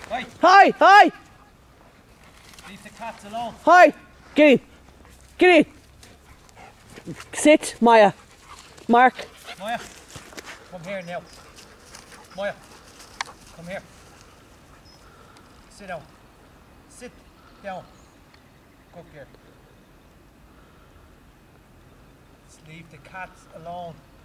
Hi. Hi, hi. Leave the cats alone. Hi. Get in. Get in. Sit, Maya. Mark. Maya, come here now. Maya, come here. Sit down. Sit down. Good girl. Just leave the cats alone.